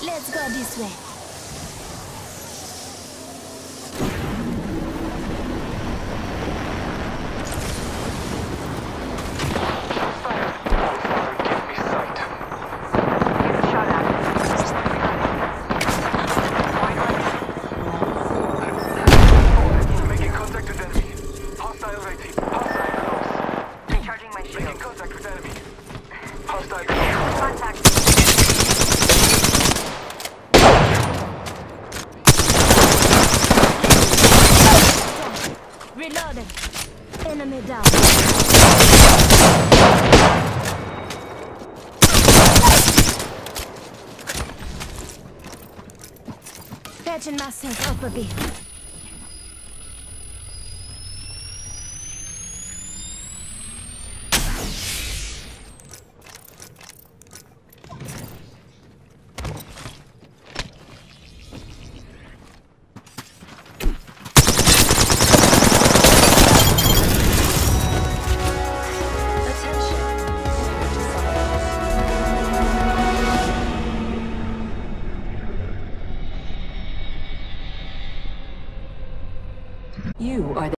Let's go this way. Reloading. Enemy down. Patching myself up a bit. You are the